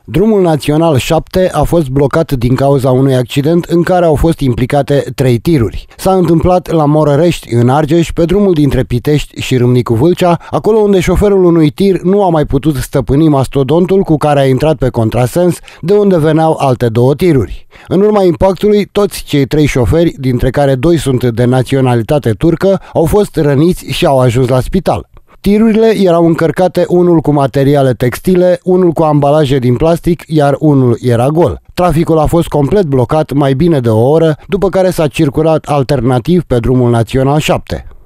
Drumul Național 7 a fost blocat din cauza unui accident în care au fost implicate 3 tiruri. S-a întâmplat la Morărești, în Argeș, pe drumul dintre Pitești și Râmnicu Vâlcea, acolo unde șoferul unui tir nu a mai putut stăpâni mastodontul cu care a intrat pe contrasens, de unde veneau alte 2 tiruri. În urma impactului, toți cei 3 șoferi, dintre care 2 sunt de naționalitate turcă, au fost răniți și au ajuns la spital. Tirurile erau încărcate, unul cu materiale textile, unul cu ambalaje din plastic, iar unul era gol. Traficul a fost complet blocat mai bine de o oră, după care s-a circulat alternativ pe drumul Național 7.